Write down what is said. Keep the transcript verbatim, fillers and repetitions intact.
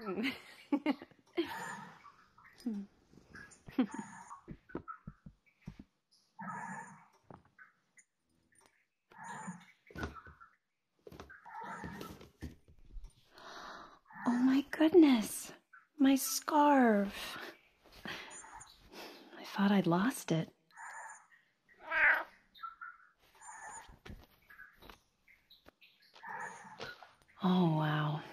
Oh my goodness, my scarf. I thought I'd lost it. Oh, wow.